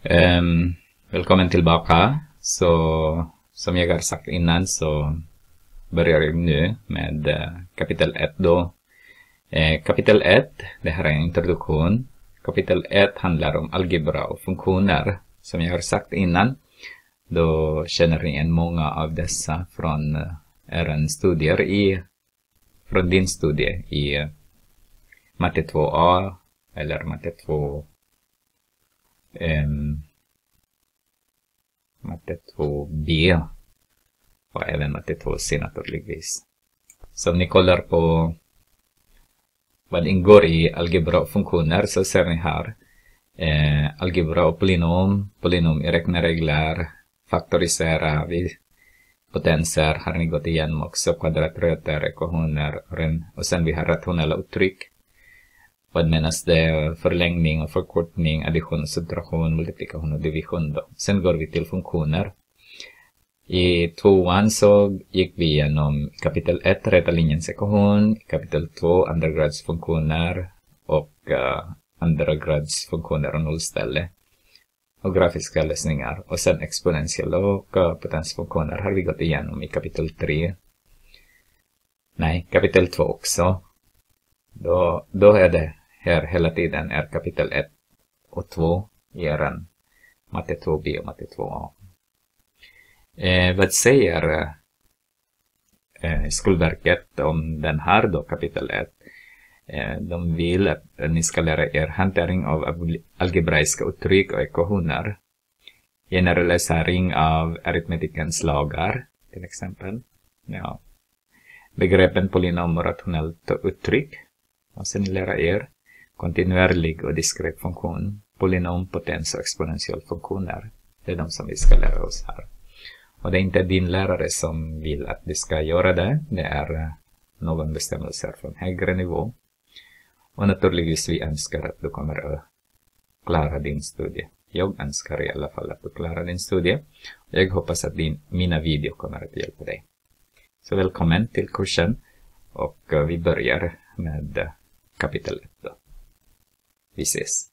Välkommen tillbaka. Så som jag har sagt innan så börjar jag nu med kapitel 1 då. Kapitel 1, det här är en introduktion. Kapitel 1 handlar om algebra och funktioner. Som jag har sagt innan, då känner ni igen många av dessa från studier från din studie i matte 2A eller matte 2 matte 2B och även matte 2C naturligtvis. Så om ni kollar på vad ingår i algebra och funktioner så ser ni här algebra och polynom i räkneregler, faktorisera vid potenser har ni gått igenom också, kvadratrötter, ekvationer och sen vi har rationella uttryck. Vad menas det? Förlängning och förkortning, addition och subtraktion, multiplikation och division då. Sen går vi till funktioner. I 2:an så gick vi igenom kapitel 1, räta linjens ekvation, kapitel 2, andragradsfunktioner och andragradsfunktioner och nollställe. Och grafiska lösningar. Och sen exponentiella och potensfunktioner har vi gått igenom i kapitel 3. Nej, kapitel 2 också. Då är det här hela tiden är kapitel 1 och 2 i matte 2B och matte 2A. Vad säger Skolverket om den här då, kapitel 1? De vill att ni ska lära er hantering av algebraiska uttryck och ekvationer. Generalisering av aritmetikens lagar, till exempel. Ja. Begreppen polynom och rationellt uttryck. Och sen lära er kontinuerlig och diskret funktion, polynom, potens och exponentiell funktioner. Det är de som vi ska lära oss här. Och det är inte din lärare som vill att vi ska göra det. Det är någon bestämmelse från högre nivå. Och naturligtvis vi önskar att du kommer att klara din studie. Jag önskar i alla fall att du klarar din studie. Jag hoppas att mina videor kommer att hjälpa dig. Så välkommen till kursen. Och vi börjar med kapitel 1 då. Vi ses.